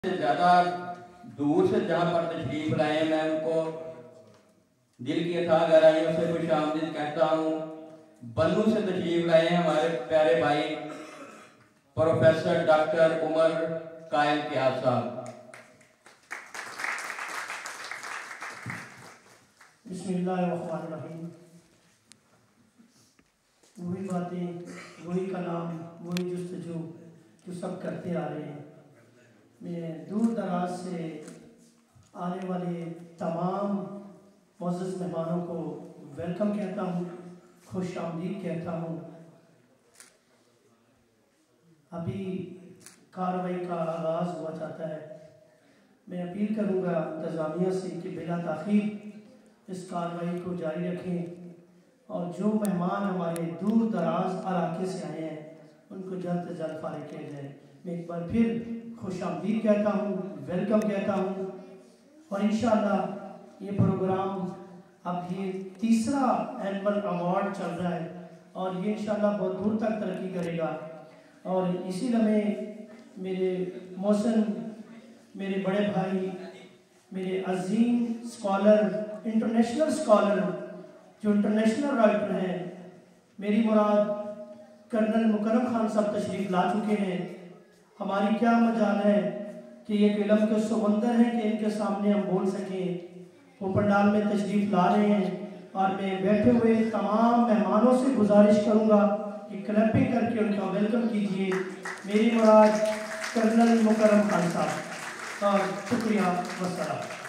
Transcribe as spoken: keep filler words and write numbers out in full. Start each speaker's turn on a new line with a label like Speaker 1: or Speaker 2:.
Speaker 1: से ज़्यादा दूर से जहाँ पर तशरीफ लाए हैं, मैं उनको दिल की अथाह गहराइयों से खुश आमदीद कहता हूँ। बन्नू से तशरीफ लाए हैं हमारे प्यारे भाई प्रोफेसर डॉक्टर उमर कायल कियास साहब।
Speaker 2: बिस्मिल्लाहिर्रहमानिर्रहीम। वही बातें, वही कलाम, वही जुस्तजू जो सब करते आ रहे हैं। मैं दूर दराज से आने वाले तमाम मुअज़्ज़ज़ मेहमानों को वेलकम कहता हूँ, खुश आमदीद कहता हूँ। अभी कार्रवाई का आगाज़ हुआ जाता है। मैं अपील करूँगा इंतज़ामिया से कि बिला ताख़ीर इस कार्रवाई को जारी रखें और जो मेहमान हमारे दूर दराज इलाके से आए हैं उनको जल्द से जल्द फारिग किया जाए। मैं एक बार फिर खुश आमदीद कहता हूँ, वेलकम कहता हूँ और इंशाअल्लाह ये प्रोग्राम अब ये तीसरा एनुअल अवार्ड चल रहा है और ये इंशाअल्लाह बहुत दूर तक तरक्की करेगा। और इसी लम्हे मेरे मोहसिन, मेरे बड़े भाई, मेरे अजीम स्कॉलर, इंटरनेशनल स्कॉलर जो इंटरनेशनल राइटर हैं, मेरी मुराद कर्नल मुकर्रम खान साहब तशरीफ़ ला चुके हैं। हमारी क्या मजाल है कि ये इल्म के समंदर हैं कि इनके सामने हम बोल सकें। वो पंडाल में तशरीफ़ ला रहे हैं और मैं बैठे हुए तमाम मेहमानों से गुजारिश करूँगा कि क्लैपिंग करके उनका वेलकम कीजिए। मेरी मुराद कर्नल मुकर्रम खान साहब। और शुक्रिया, वस्सलाम।